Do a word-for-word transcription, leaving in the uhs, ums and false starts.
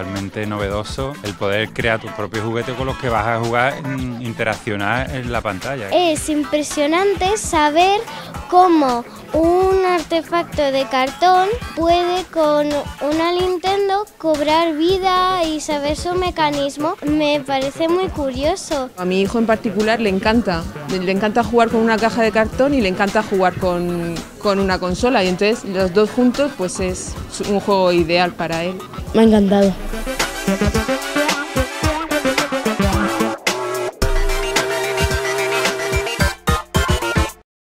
totalmente novedoso el poder crear tus propios juguetes con los que vas a jugar, interaccionar en la pantalla. Es impresionante saber cómo un artefacto de cartón puede con una Nintendo cobrar vida y saber su mecanismo. Me parece muy curioso. A mi hijo en particular le encanta, le encanta jugar con una caja de cartón y le encanta jugar con, con una consola, y entonces los dos juntos pues es un juego ideal para él. Me ha encantado.